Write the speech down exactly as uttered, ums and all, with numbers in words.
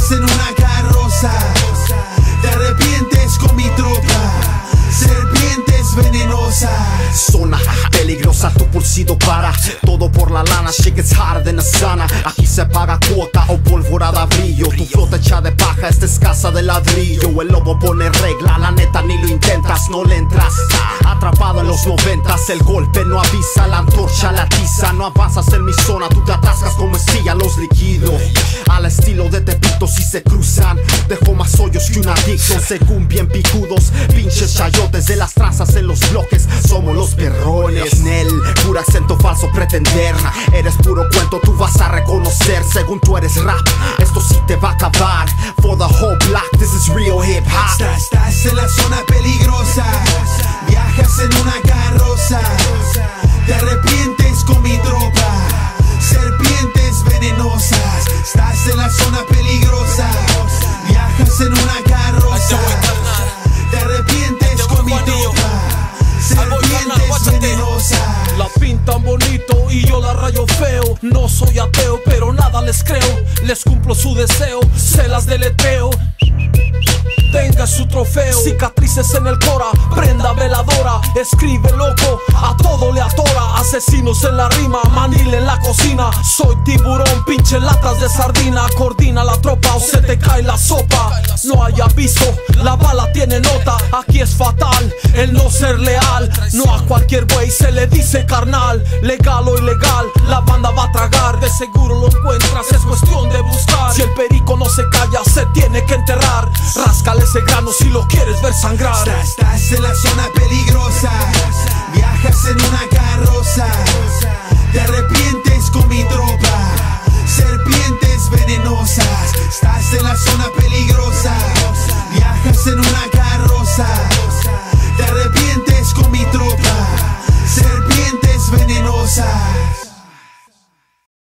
Viajas en una carroza, te arrepientes con mi tropa. Serpientes venenosas. Zona peligrosa, tu pulsido para. Todo por la lana, shit gets hotter than the sauna. Aquí se paga cuota o pólvora de brillo. Tu flota hecha de paja, esta es casa de ladrillo. El lobo pone regla, la neta ni lo intentas, no le entras. Atrapado en los noventas, el golpe no avisa, la antorcha la tiza. No avanzas en mi zona, tú te atascas como estilla los líquidos. Al estilo de Tepito si se cruzan, dejo más hoyos que un adicto. Según bien picudos, pinches chayotes de las trazas en los bloques, somos los perrones. Nel, puro acento falso pretender. Eres puro cuento, tú vas a reconocer. Según tú eres rap, esto sí te va a acabar. For the whole block, this is real hip hop. Estás, estás en la zona peligrosa, viajas en una carroza, te arrepientes con mi tropa. Serpientes venenosas. Estás en la zona peligrosa, viajas en una carroza, te arrepientes con mi tropa. Serpientes venenosas. La pintan bonito y yo la rayo feo. No soy ateo, pero nada les creo. Les cumplo su deseo, se las deletreo. Tenga su trofeo, cicatrices en el cora, prenda veladora. Escribe loco, a todo le atora. Asesinos en la rima, manil en la cocina. Soy tiburón, pinche latas de sardina. Coordina la tropa o se te cae la sopa. No hay aviso, la bala tiene nota. Aquí es fatal el no ser leal. No a cualquier güey se le dice carnal. Legal o ilegal, la banda va a tragar. De seguro lo encuentras, es cuestión de buscar. Si el perico no se calla, se tiene que enterrar. Ráscale ese grano si lo quieres ver sangrar. Estás, estás en la zona peligrosa,